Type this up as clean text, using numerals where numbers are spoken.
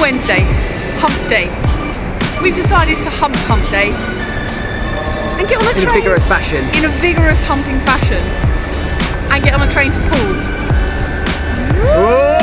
Wednesday, hump day. We've decided to hump day and get on a train. In a vigorous fashion. In a vigorous humping fashion. And get on a train to Poole. Whoa!